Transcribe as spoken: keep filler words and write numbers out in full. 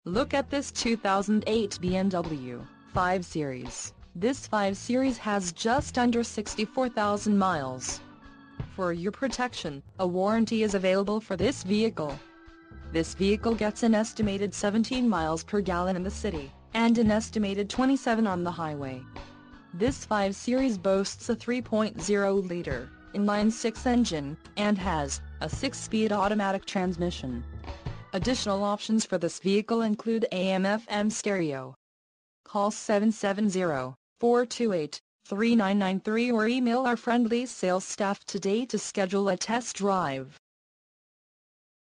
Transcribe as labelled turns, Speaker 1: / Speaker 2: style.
Speaker 1: Look at this two thousand eight B M W five Series. This five Series has just under sixty-four thousand miles. For your protection, a warranty is available for this vehicle. This vehicle gets an estimated seventeen miles per gallon in the city, and an estimated twenty-seven on the highway. This five Series boasts a three point oh liter inline-six engine, and has a six-speed automatic transmission. Additional options for this vehicle include A M F M stereo. Call seven seven zero, four two eight, three nine nine three or email our friendly sales staff today to schedule a test drive.